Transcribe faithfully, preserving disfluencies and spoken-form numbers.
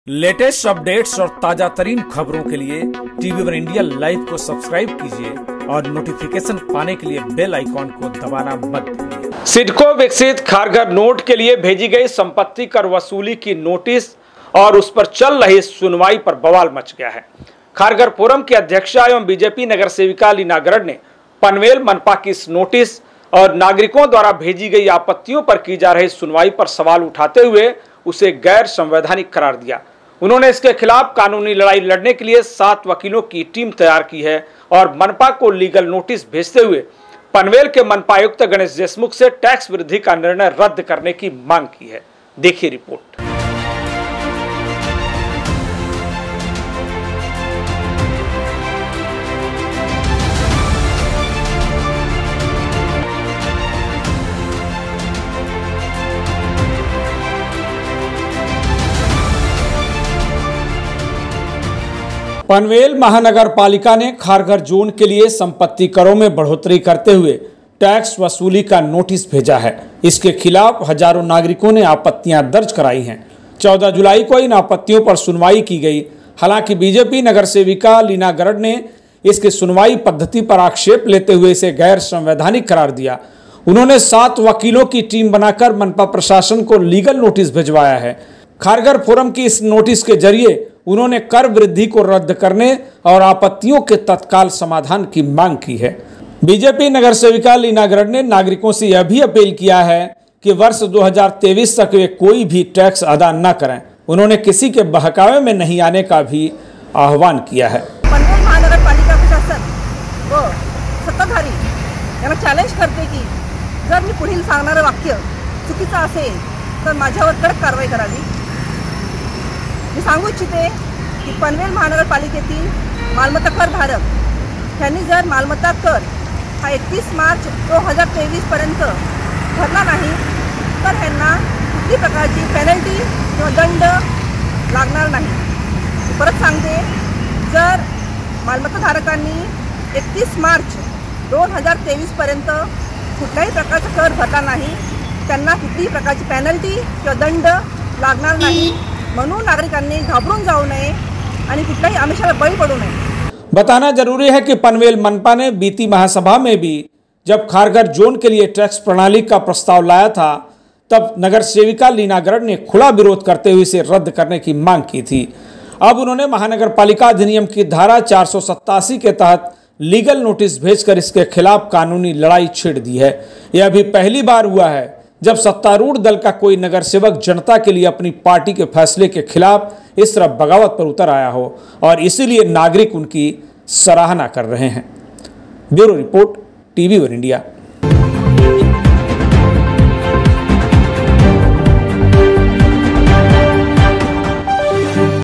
Latest updates और ताजा तरीन खबरों के लिए टीवी वन इंडिया लाइव को सब्सक्राइब कीजिए और नोटिफिकेशन पाने के लिए बेल आइकॉन को दबाना मत भूलिए। सिडको विकसित खारघर नोट के लिए भेजी गई संपत्ति कर वसूली की नोटिस और उस पर चल रही सुनवाई पर बवाल मच गया है। खारघर फोरम की अध्यक्षा एवं बीजेपी नगर सेविका लीना गरड ने पनवेल मनपा की इस नोटिस और नागरिकों द्वारा भेजी गई आपत्तियों पर की जा रही सुनवाई पर सवाल उठाते हुए उसे गैर संवैधानिक करार दिया। उन्होंने इसके खिलाफ कानूनी लड़ाई लड़ने के लिए सात वकीलों की टीम तैयार की है और मनपा को लीगल नोटिस भेजते हुए पनवेल के मनपा आयुक्त गणेश देशमुख से टैक्स वृद्धि का निर्णय रद्द करने की मांग की है। देखिए रिपोर्ट। पनवेल महानगर पालिका ने खारघर जोन के लिए संपत्ति करों में बढ़ोतरी करते हुए टैक्स वसूली का नोटिस भेजा है। इसके खिलाफ हजारों नागरिकों ने आपत्तियां दर्ज कराई हैं। चौदह जुलाई को इन आपत्तियों पर सुनवाई की गई। हालांकि बीजेपी नगर सेविका लीना गरड ने इसकी सुनवाई पद्धति पर आक्षेप लेते हुए इसे गैर संवैधानिक करार दिया। उन्होंने सात वकीलों की टीम बनाकर मनपा प्रशासन को लीगल नोटिस भिजवाया है। खारघर फोरम की इस नोटिस के जरिए उन्होंने कर वृद्धि को रद्द करने और आपत्तियों के तत्काल समाधान की मांग की है। बीजेपी नगर सेविका लीना गरड ने नागरिकों से यह भी अपील किया है कि वर्ष दो हज़ार तेईस तक वे कोई भी टैक्स अदा न करें। उन्होंने किसी के बहकावे में नहीं आने का भी आह्वान किया है। पनवेल महानगर पालिका प्रशासन व सत्ताधारी यांना चॅलेंज करते की जर मी पुढील सांगणारे वाक्य चुकीचं असेल तर माझ्यावर कडक कारवाई करावी। मी सांगू इच्छिते की पनवेल महानगरपालिकेतील मालमत्ता कर धारक यांनी जर मालमत्ता कर हा एकतीस मार्च दो हजार तेवीस पर्यंत भरला नाही तर ह्यांना कुठली प्रकारची पेनल्टी किंवा दंड लागणार नाही। परत सांगते, जर मालमत्ता धारकांनी एकतीस मार्च दोन हजार तेवीस पर्यंत कुठल्याही प्रकारचा कर भरला नाही त्यांना कुठलीही प्रकारची पेनल्टी किंवा दंड लागणार नाही। म्हणून नागरिकांनी घाबरून जाऊ नये आणि कुठल्याही आमिषाला बळी पडू नये। बताना जरूरी है कि पनवेल मनपा ने बीती महासभा में भी जब खारघर जोन के लिए टैक्स प्रणाली का प्रस्ताव लाया था तब नगर सेविका लीना गरड ने खुला विरोध करते हुए इसे रद्द करने की मांग की थी। अब उन्होंने महानगर पालिका अधिनियम की धारा चार सौ सत्तासी के तहत लीगल नोटिस भेजकर इसके खिलाफ कानूनी लड़ाई छेड़ दी है। यह अभी पहली बार हुआ है जब सत्तारूढ़ दल का कोई नगर सेवक जनता के लिए अपनी पार्टी के फैसले के खिलाफ इस तरह बगावत पर उतर आया हो और इसीलिए नागरिक उनकी सराहना कर रहे हैं। Bureau report, TV one India.